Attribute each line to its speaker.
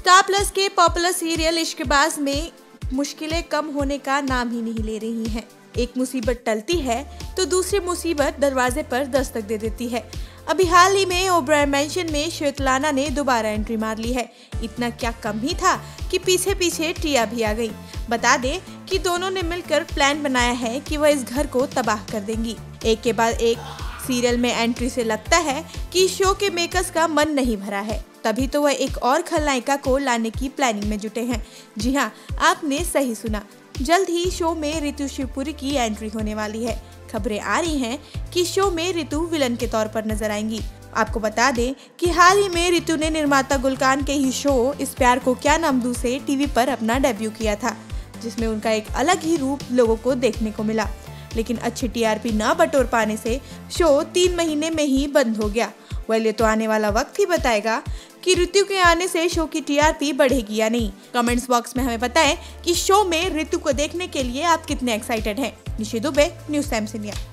Speaker 1: Star Plus के popular serial Ishqbaaz में मुश्किलें कम होने का नाम ही नहीं ले रही हैं। एक मुसीबत टलती है तो दूसरी मुसीबत दरवाजे पर दस्तक दे देती है। अभी हाल ही में ओबराय मेंशन में श्वेतलाना ने दोबारा एंट्री मार ली है। इतना क्या कम ही था कि पीछे पीछे टिया भी आ गई। बता दें कि दोनों ने मिलकर प्लान बनाया है कि वह इस घर को तबाह कर देंगी। एक के बाद एक सीरियल में एंट्री से लगता है कि शो के मेकर्स का मन नहीं भरा है, तभी तो वह एक और खलनायिका को लाने की प्लानिंग में जुटे हैं। जी हाँ, आपने सही सुना, जल्द ही शो में ऋतु शिवपुरी की एंट्री होने वाली है। खबरें आ रही हैं कि शो में ऋतु विलन के तौर पर नजर आएंगी। आपको बता दें कि हाल ही में ऋतु ने निर्माता गुलकान के ही शो इस प्यार को क्या नाम दूं से टीवी पर अपना डेब्यू किया था, जिसमें उनका एक अलग ही रूप लोगों को देखने को मिला। लेकिन अच्छी टीआरपी न बटोर पाने से शो 3 महीने में ही बंद हो गया। ये तो आने वाला वक्त ही बताएगा कि ऋतु के आने से शो की टीआरपी बढ़ेगी या नहीं। कमेंट्स बॉक्स में हमें बताएं कि शो में ऋतु को देखने के लिए आप कितने एक्साइटेड हैं। Nishi Dubey, news Times India.